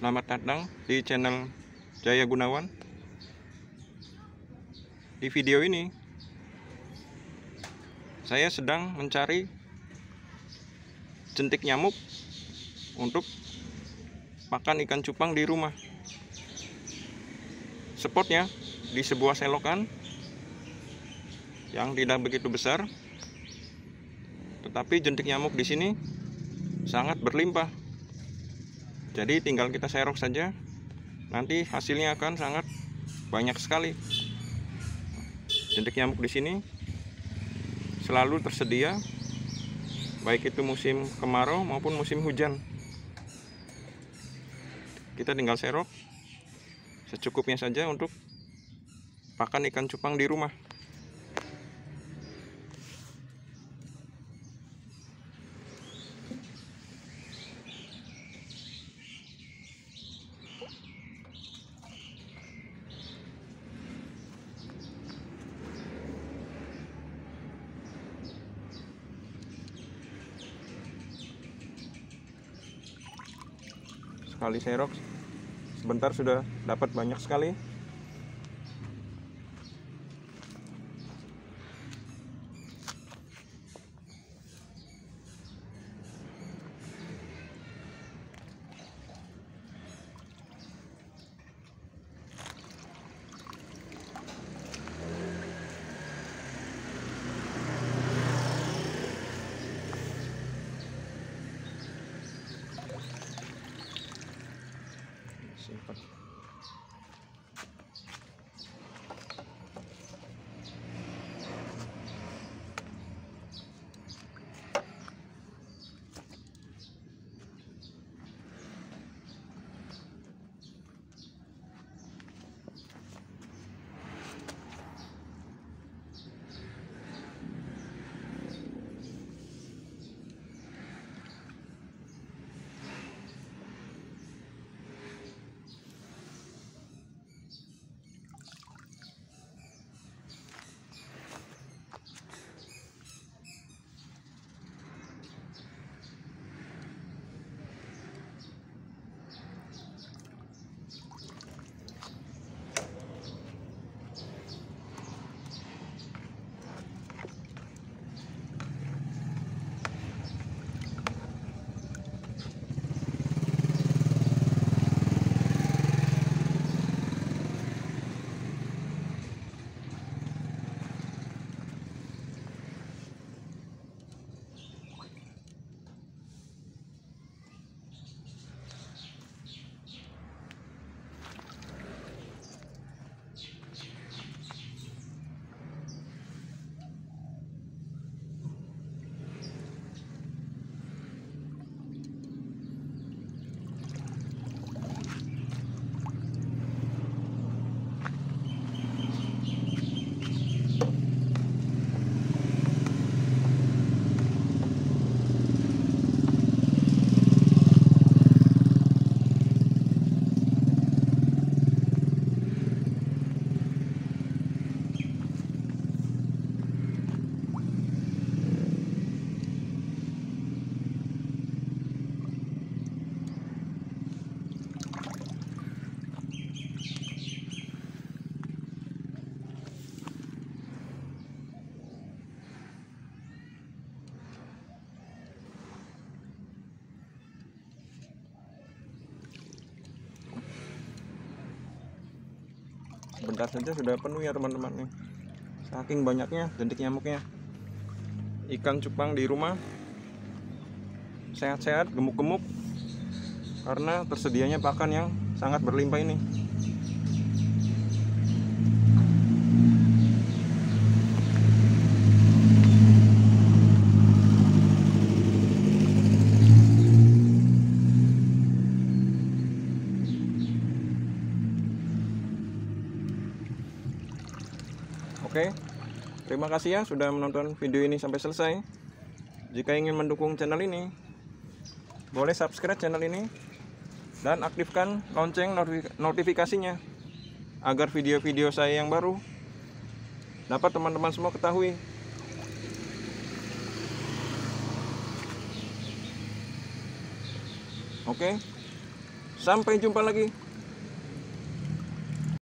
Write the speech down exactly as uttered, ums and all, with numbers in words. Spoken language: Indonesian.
Selamat datang di channel Jaya Gunawan. Di video ini saya sedang mencari jentik nyamuk untuk pakan ikan cupang di rumah. Spotnya di sebuah selokan yang tidak begitu besar, tetapi jentik nyamuk di sini sangat berlimpah. Jadi tinggal kita serok saja, nanti hasilnya akan sangat banyak sekali. Jentik nyamuk di sini selalu tersedia, baik itu musim kemarau maupun musim hujan. Kita tinggal serok secukupnya saja untuk pakan ikan cupang di rumah. Sekali serok sebentar sudah dapat banyak sekali. Simpan. Sebentar saja sudah penuh ya teman-teman nih. Saking banyaknya jentik nyamuknya. Ikan cupang di rumah sehat-sehat, gemuk-gemuk, karena tersedianya pakan yang sangat berlimpah ini. Oke, terima kasih ya sudah menonton video ini sampai selesai. Jika ingin mendukung channel ini, boleh subscribe channel ini dan aktifkan lonceng notifikasinya agar video-video saya yang baru dapat teman-teman semua ketahui. Oke, Sampai jumpa lagi.